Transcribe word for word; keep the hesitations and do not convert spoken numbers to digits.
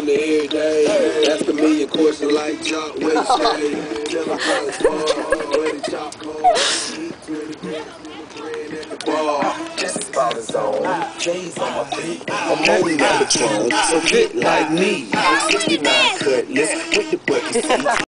wonder every day. Ask a million questions like Jock, where you stay? Tell them how it's far, where the chop cold. Eat twenty grams with the bread at the bar. Just about his own. J's on my feet. I'm holding that Patron, so get like me. sixty-nine cutlass with the bucket seats.